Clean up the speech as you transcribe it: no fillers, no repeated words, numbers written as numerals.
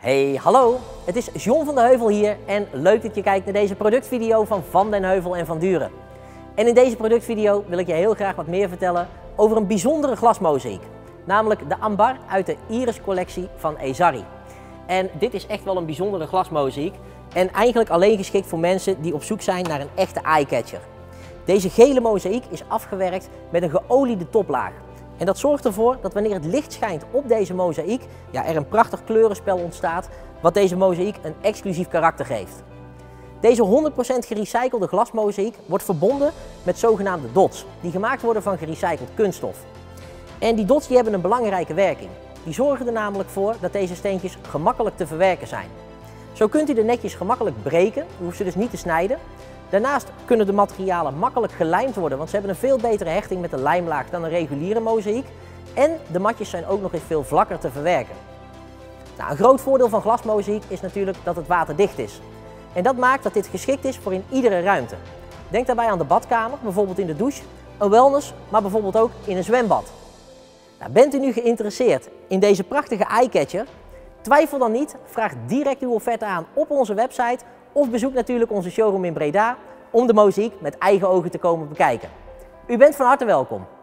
Hey, hallo! Het is John van de Heuvel hier en leuk dat je kijkt naar deze productvideo van Van den Heuvel en Van Duren. En in deze productvideo wil ik je heel graag wat meer vertellen over een bijzondere glasmozaïek. Namelijk de Ambar uit de Iris collectie van Esari. En dit is echt wel een bijzondere glasmozaïek en eigenlijk alleen geschikt voor mensen die op zoek zijn naar een echte eyecatcher. Deze gele mozaïek is afgewerkt met een geoliede toplaag. En dat zorgt ervoor dat wanneer het licht schijnt op deze mozaïek, er een prachtig kleurenspel ontstaat, wat deze mozaïek een exclusief karakter geeft. Deze 100% gerecyclede glasmozaïek wordt verbonden met zogenaamde dots, die gemaakt worden van gerecycled kunststof. En die dots hebben een belangrijke werking. Die zorgen er namelijk voor dat deze steentjes gemakkelijk te verwerken zijn. Zo kunt u de netjes gemakkelijk breken, u hoeft ze dus niet te snijden. Daarnaast kunnen de materialen makkelijk gelijmd worden, want ze hebben een veel betere hechting met de lijmlaag dan een reguliere mozaïek. En de matjes zijn ook nog eens veel vlakker te verwerken. Nou, een groot voordeel van glasmozaïek is natuurlijk dat het waterdicht is. En dat maakt dat dit geschikt is voor in iedere ruimte. Denk daarbij aan de badkamer, bijvoorbeeld in de douche, een wellness, maar bijvoorbeeld ook in een zwembad. Nou, bent u nu geïnteresseerd in deze prachtige eyecatcher? Twijfel dan niet, vraag direct uw offerte aan op onze website of bezoek natuurlijk onze showroom in Breda om de mozaïek met eigen ogen te komen bekijken. U bent van harte welkom.